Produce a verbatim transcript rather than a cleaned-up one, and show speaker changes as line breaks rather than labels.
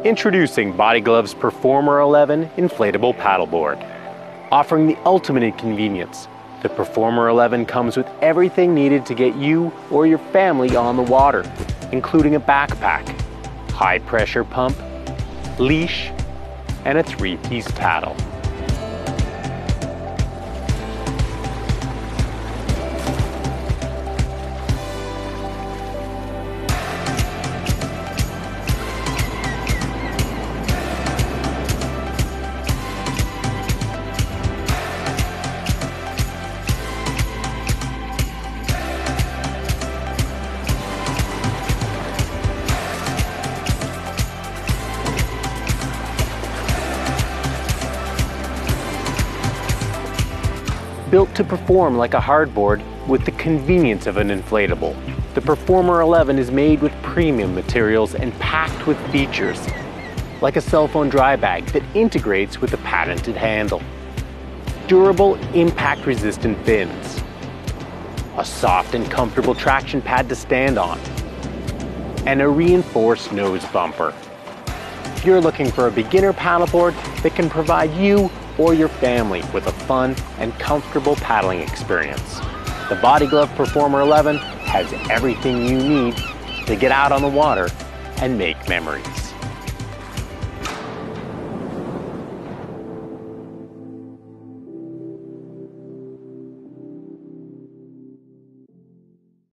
Introducing Body Glove's Performer eleven inflatable paddleboard. Offering the ultimate in convenience, the Performer eleven comes with everything needed to get you or your family on the water, including a backpack, high pressure pump, leash, and a three-piece paddle. Built to perform like a hardboard with the convenience of an inflatable, the Performer eleven is made with premium materials and packed with features, like a cell phone dry bag that integrates with a patented handle, durable impact-resistant fins, a soft and comfortable traction pad to stand on, and a reinforced nose bumper. You're looking for a beginner paddleboard that can provide you or your family with a fun and comfortable paddling experience. The Body Glove Performer eleven has everything you need to get out on the water and make memories.